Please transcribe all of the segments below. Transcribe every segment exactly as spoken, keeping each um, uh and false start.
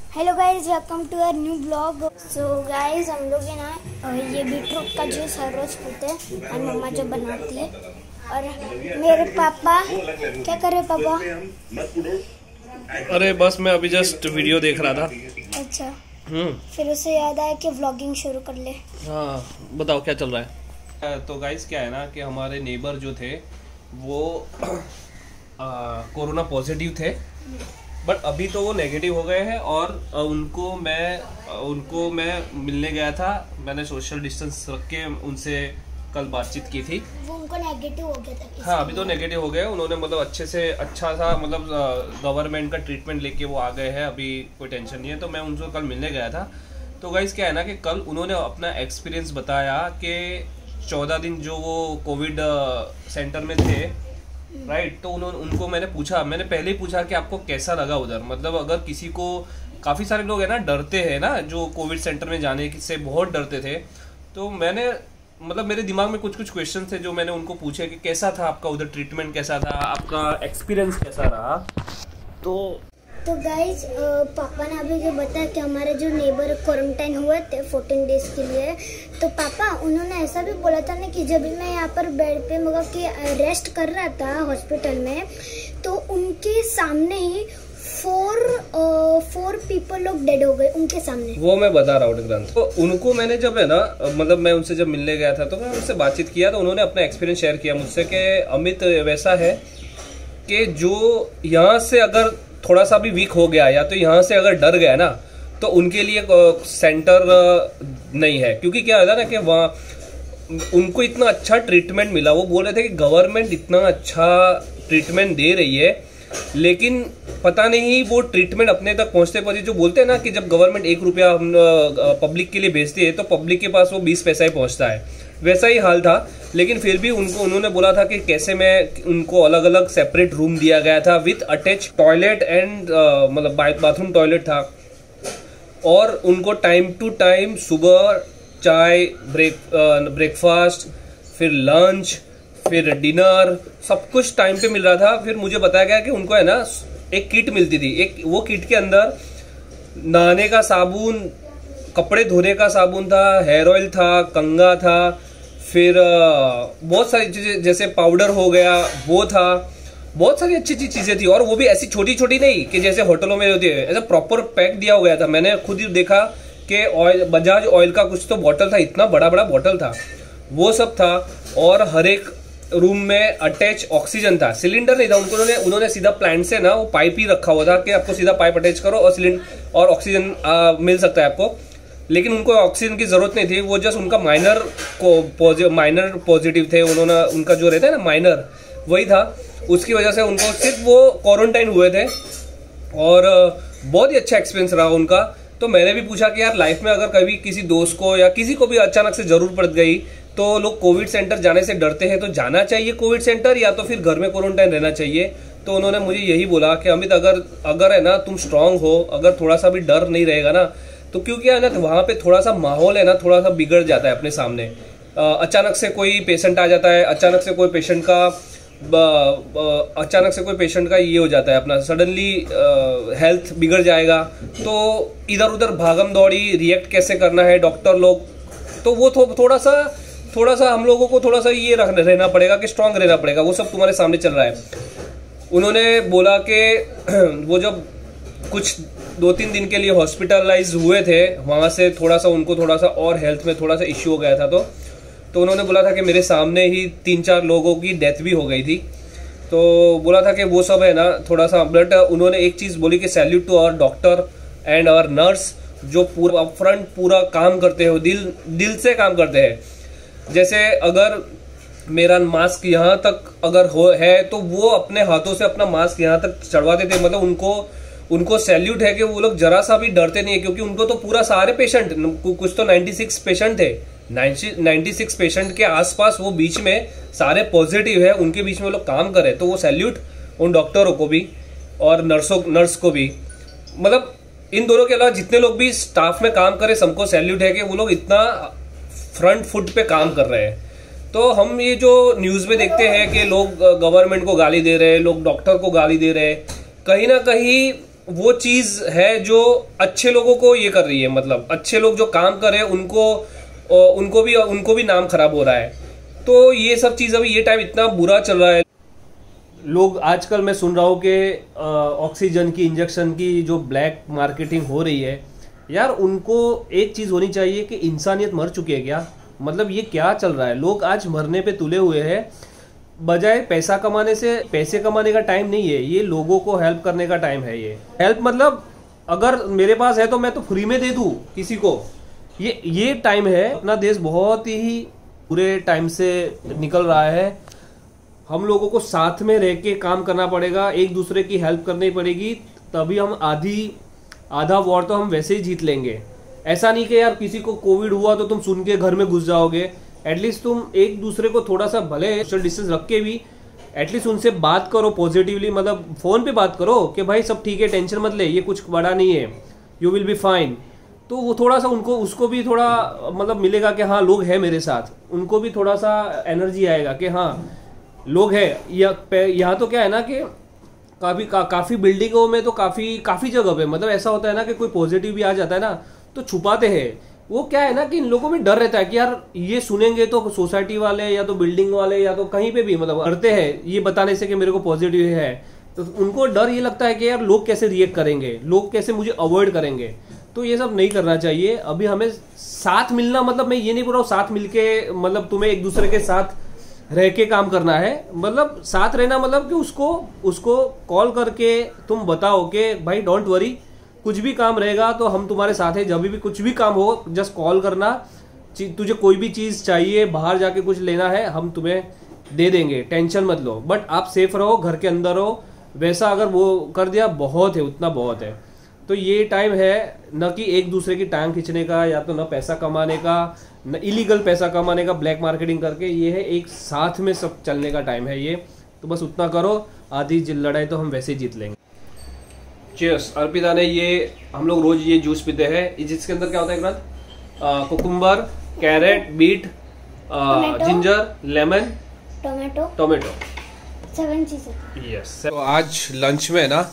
Hello guys, welcome to our new blog. So guys, हम लोग है ना ये बीटरूट का जूस हर रोज पीते हैं और मम्मा जो बनाती है। और मेरे पापा क्या कर रहे पापा? अरे बस मैं अभी जस्ट वीडियो देख रहा था। अच्छा, हम्म फिर उसे याद आया कि व्लॉगिंग शुरू कर ले। हाँ बताओ क्या चल रहा है। तो गाइस क्या है ना कि हमारे नेबर जो थे वो कोरोना पॉजिटिव थे, बट अभी तो वो नेगेटिव हो गए हैं। और उनको मैं उनको मैं मिलने गया था। मैंने सोशल डिस्टेंस रख के उनसे कल बातचीत की थी। वो उनको नेगेटिव हो गया था। हाँ अभी तो नेगेटिव हो गए। उन्होंने मतलब अच्छे से अच्छा सा मतलब गवर्नमेंट का ट्रीटमेंट लेके वो आ गए हैं। अभी कोई टेंशन नहीं है। तो मैं उनको कल मिलने गया था। तो गाइस क्या है ना कि कल उन्होंने अपना एक्सपीरियंस बताया कि चौदह दिन जो वो कोविड सेंटर में थे, राइट। तो उन्होंने उनको मैंने पूछा मैंने पहले ही पूछा कि आपको कैसा लगा उधर। मतलब अगर किसी को, काफ़ी सारे लोग है ना डरते हैं ना, जो कोविड सेंटर में जाने से बहुत डरते थे। तो मैंने मतलब मेरे दिमाग में कुछ कुछ क्वेश्चन थे जो मैंने उनको पूछे कि कैसा था आपका उधर ट्रीटमेंट, कैसा था आपका एक्सपीरियंस, कैसा रहा। तो तो गाइज, पापा ने अभी जो बताया कि हमारे जो नेबर क्वारंटाइन हुए थे फोर्टीन डेज के लिए, तो पापा उन्होंने ऐसा भी बोला था ना कि जब मैं यहाँ पर बेड पे मतलब कि रेस्ट कर रहा था हॉस्पिटल में, तो उनके सामने ही फोर फोर पीपल लोग डेड हो गए उनके सामने। वो मैं बता रहा हूँ। तो उनको मैंने जब है ना मतलब मैं उनसे जब मिलने गया था तो मैं उनसे बातचीत किया, तो उन्होंने अपना एक्सपीरियंस शेयर किया मुझसे कि अमित वैसा है कि जो यहाँ से अगर थोड़ा सा भी वीक हो गया या तो यहाँ से अगर डर गया ना, तो उनके लिए सेंटर नहीं है। क्योंकि क्या होता है ना कि वहाँ उनको इतना अच्छा ट्रीटमेंट मिला। वो बोल रहे थे कि गवर्नमेंट इतना अच्छा ट्रीटमेंट दे रही है, लेकिन पता नहीं वो ट्रीटमेंट अपने तक पहुंचते पहुंचते, जो बोलते हैं ना कि जब गवर्नमेंट एक रुपया हम पब्लिक के लिए भेजती है तो पब्लिक के पास वो बीस पैसा ही पहुंचता है, वैसा ही हाल था। लेकिन फिर भी उनको उन्होंने बोला था कि कैसे मैं उनको अलग अलग सेपरेट रूम दिया गया था विथ अटैच टॉयलेट एंड मतलब बाथरूम टॉयलेट था। और उनको टाइम टू टाइम सुबह चाय, ब्रेक ब्रेकफास्ट, फिर लंच, फिर डिनर, सब कुछ टाइम पे मिल रहा था। फिर मुझे बताया गया कि उनको है ना एक किट मिलती थी। एक वो किट के अंदर नहाने का साबुन, कपड़े धोने का साबुन था, हेयर ऑयल था, कंघा था, फिर बहुत सारी चीजें जैसे पाउडर हो गया वो था, बहुत सारी अच्छी अच्छी चीजें थी। और वो भी ऐसी छोटी छोटी नहीं कि जैसे होटलों में होती है, ऐसा प्रॉपर पैक दिया हो गया था। मैंने खुद ही देखा कि ऑयल, बजाज ऑयल का कुछ तो बॉटल था, इतना बड़ा बड़ा बॉटल था, वो सब था। और हर एक रूम में अटैच ऑक्सीजन था, सिलेंडर नहीं था। उनको उन्होंने उन्होंने सीधा प्लांट से ना वो पाइप ही रखा हुआ था कि आपको सीधा पाइप अटैच करो और सिलेंडर और ऑक्सीजन मिल सकता है आपको। लेकिन उनको ऑक्सीजन की जरूरत नहीं थी। वो जस्ट उनका माइनर को माइनर पॉजिटिव थे उन्होंने, उनका जो रहता है ना माइनर, वही था। उसकी वजह से उनको सिर्फ वो क्वारंटाइन हुए थे। और बहुत ही अच्छा एक्सपीरियंस रहा उनका। तो मैंने भी पूछा कि यार लाइफ में अगर कभी किसी दोस्त को या किसी को भी अचानक से जरूरत पड़ गई, तो लोग कोविड सेंटर जाने से डरते हैं, तो जाना चाहिए कोविड सेंटर या तो फिर घर में क्वारंटाइन रहना चाहिए। तो उन्होंने मुझे यही बोला कि अमित अगर अगर है ना तुम स्ट्रांग हो, अगर थोड़ा सा भी डर नहीं रहेगा ना, तो क्योंकि है ना तो वहाँ पे थोड़ा सा माहौल है ना थोड़ा सा बिगड़ जाता है अपने सामने। अचानक से कोई पेशेंट आ जाता है, अचानक से कोई पेशेंट का अचानक से कोई पेशेंट का ये हो जाता है, अपना सडनली हेल्थ बिगड़ जाएगा। तो इधर उधर भागम दौड़ी, रिएक्ट कैसे करना है डॉक्टर लोग, तो वो थो, थोड़ा सा थोड़ा सा हम लोगों को थोड़ा सा ये रहना पड़ेगा कि स्ट्रांग रहना पड़ेगा। वो सब तुम्हारे सामने चल रहा है। उन्होंने बोला कि वो जब कुछ दो तीन दिन के लिए हॉस्पिटलाइज हुए थे, वहाँ से थोड़ा सा उनको थोड़ा सा और हेल्थ में थोड़ा सा इश्यू हो गया था। तो तो उन्होंने बोला था कि मेरे सामने ही तीन चार लोगों की डेथ भी हो गई थी। तो बोला था कि वो सब है ना थोड़ा सा, बट उन्होंने एक चीज़ बोली कि salute to our doctor and our nurse, जो पूरा अपफ्रंट पूरा काम करते हो, दिल दिल से काम करते हैं। जैसे अगर मेरा मास्क यहाँ तक अगर हो है तो वो अपने हाथों से अपना मास्क यहाँ तक चढ़वा देते। मतलब उनको उनको सैल्यूट है कि वो लोग जरा सा भी डरते नहीं है। क्योंकि उनको तो पूरा सारे पेशेंट, कुछ तो छियानवे पेशेंट थे, छियानवे पेशेंट के आसपास वो बीच में सारे पॉजिटिव है, उनके बीच में वो लोग काम करे। तो वो सैल्यूट उन डॉक्टरों को भी और नर्सों नर्स को भी, मतलब इन दोनों के अलावा जितने लोग भी स्टाफ में काम करे सबको सैल्यूट है कि वो लोग इतना फ्रंट फुट पे काम कर रहे हैं। तो हम ये जो न्यूज़ में देखते हैं कि लोग गवर्नमेंट को गाली दे रहे हैं, लोग डॉक्टर को गाली दे रहे हैं, कहीं ना कहीं वो चीज है जो अच्छे लोगों को ये कर रही है, मतलब अच्छे लोग जो काम कर रहे हैं उनको उनको भी उनको भी नाम खराब हो रहा है। तो ये सब चीज अभी ये टाइम इतना बुरा चल रहा है। लोग आजकल मैं सुन रहा हूँ कि ऑक्सीजन की इंजेक्शन की जो ब्लैक मार्केटिंग हो रही है, यार उनको एक चीज होनी चाहिए कि इंसानियत मर चुकी है क्या? मतलब ये क्या चल रहा है? लोग आज मरने पे तुले हुए हैं, बजाय पैसा कमाने से। पैसे कमाने का टाइम नहीं है ये, लोगों को हेल्प करने का टाइम है ये। हेल्प मतलब अगर मेरे पास है तो मैं तो फ्री में दे दूं किसी को, ये ये टाइम है। अपना देश बहुत ही पूरे टाइम से निकल रहा है। हम लोगों को साथ में रह के काम करना पड़ेगा, एक दूसरे की हेल्प करनी पड़ेगी, तभी हम आधी आधा वॉर तो हम वैसे ही जीत लेंगे। ऐसा नहीं कि यार किसी को कोविड हुआ तो तुम सुन के घर में घुस जाओगे। एटलीस्ट तुम एक दूसरे को थोड़ा सा भले सोशल डिस्टेंस रख के भी एटलीस्ट उनसे बात करो पॉजिटिवली, मतलब फोन पे बात करो कि भाई सब ठीक है, टेंशन मत ले, ये कुछ बड़ा नहीं है, यू विल बी फाइन। तो वो थोड़ा सा उनको उसको भी थोड़ा मतलब मिलेगा कि हाँ लोग हैं मेरे साथ, उनको भी थोड़ा सा एनर्जी आएगा कि हाँ लोग हैं। यहाँ तो क्या है ना कि काफी का, काफी बिल्डिंगों में तो काफी काफी जगह पे मतलब ऐसा होता है ना कि कोई पॉजिटिव भी आ जाता है ना तो छुपाते हैं। वो क्या है ना कि इन लोगों में डर रहता है कि यार ये सुनेंगे तो सोसाइटी वाले या तो बिल्डिंग वाले या तो कहीं पे भी मतलब डरते हैं ये बताने से कि मेरे को पॉजिटिव है। तो उनको डर ये लगता है कि यार लोग कैसे रिएक्ट करेंगे, लोग कैसे मुझे अवॉइड करेंगे। तो ये सब नहीं करना चाहिए। अभी हमें साथ मिलना, मतलब मैं ये नहीं बोल रहा हूँ साथ मिलके मतलब तुम्हें एक दूसरे के साथ रह के काम करना है, मतलब साथ रहना मतलब कि उसको उसको कॉल करके तुम बताओ कि भाई डोंट वरी, कुछ भी काम रहेगा तो हम तुम्हारे साथ हैं। जब भी कुछ भी काम हो जस्ट कॉल करना, तुझे कोई भी चीज चाहिए, बाहर जाके कुछ लेना है हम तुम्हें दे देंगे, टेंशन मत लो, बट आप सेफ रहो, घर के अंदर रहो। वैसा अगर वो कर दिया बहुत है, उतना बहुत है। तो ये टाइम है न कि एक दूसरे की टांग खींचने का, या तो न पैसा कमाने का, न इलीगल पैसा कमाने का ब्लैक मार्केटिंग करके। ये है एक साथ में सब चलने का टाइम है ये। तो बस उतना करो, आधी लड़ाई तो हम वैसे ही जीत लेंगे। चीयर्स। अर्पिता ने ये हम लोग रोज ये जूस पीते हैं, जिसके अंदर क्या होता है ग्रंथ? Cucumber, carrot, beet, ginger, lemon, tomato tomato seven चीजें। यस। तो आज लंच में ना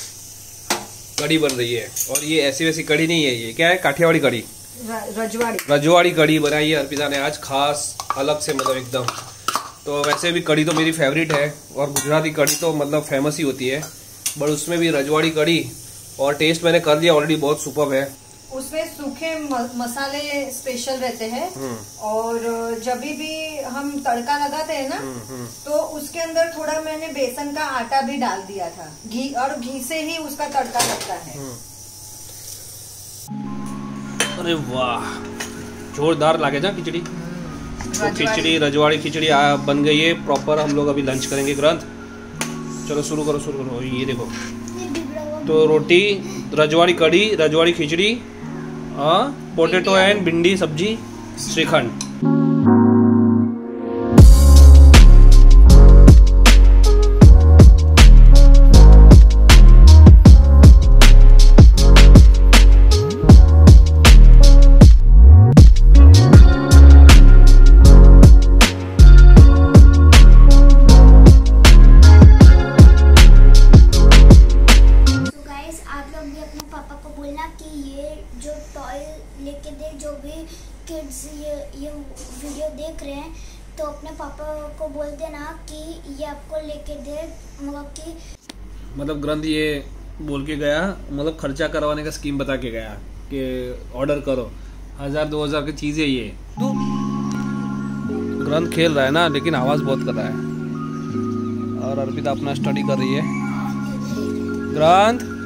कड़ी बन रही है, और ये ऐसी वैसी कड़ी नहीं है, ये क्या है? काठियावाड़ी कड़ी, रजवाड़ी रजवाड़ी कड़ी बनाई है अर्पिता ने आज, खास अलग से मतलब एकदम। तो वैसे भी कड़ी तो मेरी फेवरेट है, और गुजराती कड़ी तो मतलब फेमस ही होती है, बट उसमें भी रजवाड़ी कड़ी, और टेस्ट मैंने कर लिया ऑलरेडी, बहुत सुपर्ब है। उसमें सूखे मसाले स्पेशल रहते हैं, और जब भी हम तड़का लगाते हैं ना तो उसके अंदर थोड़ा मैंने बेसन का आटा भी डाल दिया था, घी, और घी से ही उसका तड़का लगता है। अरे वाह, जोरदार लागे जा खिचड़ी। तो खिचड़ी, रजवाड़ी खिचड़ी बन गई है प्रॉपर। हम लोग अभी लंच करेंगे ग्रंथ। चलो शुरू करो शुरू करो। ये देखो, तो रोटी, रजवाड़ी कड़ी, रजवाड़ी खिचड़ी, हाँ, पोटैटो एंड भिंडी सब्जी, श्रीखंड। लेके दे, जो भी किड्स ये ये वीडियो देख रहे हैं तो अपने पापा को बोल देना कि ये आपको लेके दे, मतलब कि मतलब ग्रंथ ये बोल के गया, मतलब खर्चा करवाने का स्कीम बता के गया कि ऑर्डर करो, हजार दो हजार की चीज़ है ये। तो ग्रंथ खेल रहा है ना, लेकिन आवाज़ बहुत कर रहा है, और अर्पिता अपना स्टडी कर रही है। ग्रंथ,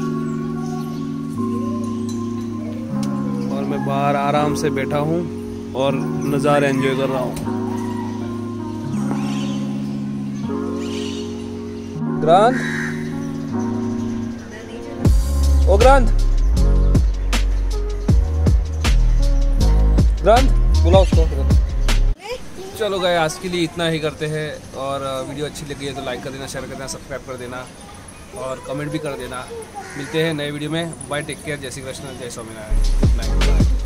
मैं बाहर आराम से बैठा हूँ और नज़ारा एंजॉय कर रहा हूँ। ग्रंथ, ओ ग्रंथ, ग्रंथ बुलाओ उसको। चलो गए, आज के लिए इतना ही करते हैं, और वीडियो अच्छी लगी है तो लाइक कर देना, शेयर कर देना, सब्सक्राइब कर देना, और कमेंट भी कर देना। मिलते हैं नए वीडियो में। बाय, टेक केयर, जय श्री कृष्ण, जय स्वामीनारायण, गुड नाइट।